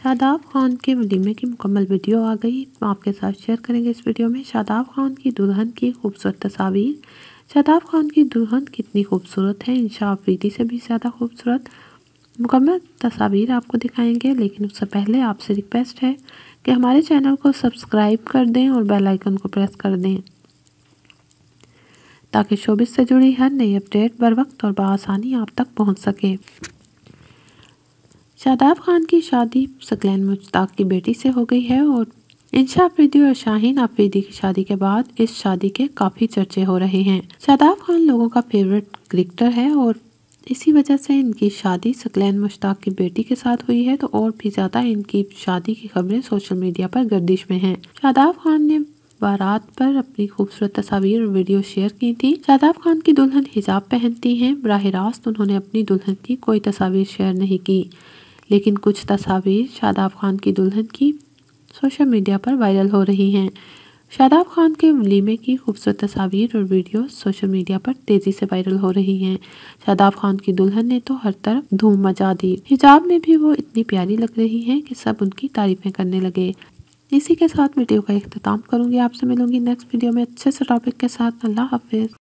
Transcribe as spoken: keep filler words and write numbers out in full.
शादाब खान के वलीमे की मुकम्मल वीडियो आ गई। आपके साथ शेयर करेंगे इस वीडियो में शादाब खान की दुल्हन की खूबसूरत तस्वीर। शादाब खान की दुल्हन कितनी खूबसूरत है, इंशा अफरीदी से भी ज़्यादा खूबसूरत। मुकम्मल तस्वीर आपको दिखाएंगे, लेकिन उससे पहले आपसे रिक्वेस्ट है कि हमारे चैनल को सब्सक्राइब कर दें और बेल आइकन को प्रेस कर दें ताकि शोबिस से जुड़ी हर नई अपडेट बर वक्त और बआसानी आप तक पहुंच सके। शादाब खान की शादी सकलैन मुश्ताक की बेटी से हो गई है और इंशा अफरीदी और शाहीन अफरीदी की शादी के बाद इस शादी के काफ़ी चर्चे हो रहे हैं। शादाब खान लोगों का फेवरेट क्रिकेटर है और इसी वजह से इनकी शादी सकलैन मुश्ताक की बेटी के साथ हुई है, तो और भी ज़्यादा इनकी शादी की खबरें सोशल मीडिया पर गर्दिश में हैं। शादाब खान ने बारात पर अपनी खूबसूरत तस्वीर और वीडियो शेयर की थी। शादाब खान की दुल्हन हिजाब पहनती हैं। बराह रास्त उन्होंने अपनी दुल्हन की कोई तस्वीर शेयर नहीं की, लेकिन कुछ तस्वीर शादाब खान की दुल्हन की सोशल मीडिया पर वायरल हो रही हैं। शादाब खान के वलीमे की खूबसूरत तस्वीर और वीडियो सोशल मीडिया पर तेज़ी से वायरल हो रही हैं। शादाब खान की दुल्हन ने तो हर तरफ धूम मचा दी। हिजाब में भी वो इतनी प्यारी लग रही हैं कि सब उनकी तारीफ़ें करने लगे। इसी के साथ वीडियो का इख्तिताम करूँगी। आपसे मिलूंगी नेक्स्ट वीडियो में अच्छे से टॉपिक के साथ। अल्लाह हाफिज़।